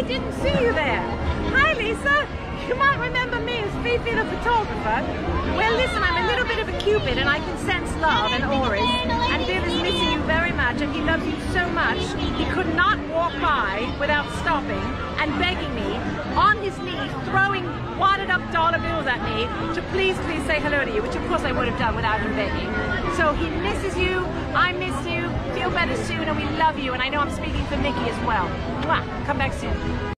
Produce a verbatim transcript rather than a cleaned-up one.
didn't see you there. Hi, Lisa. You might remember me as Phiphi the photographer. Well, listen, I'm a little bit of a cupid and I can sense love and auras. And Viv is missing you very much and he loves you so much he could not walk by without stopping and begging me on his knees, throwing wadded up dollar bills at me to please, please say hello to you, which of course I would have done without him begging. So he misses you, I miss you, feel better soon, and we love you. And I know I'm speaking for Mickey as well. Mwah. Come back soon.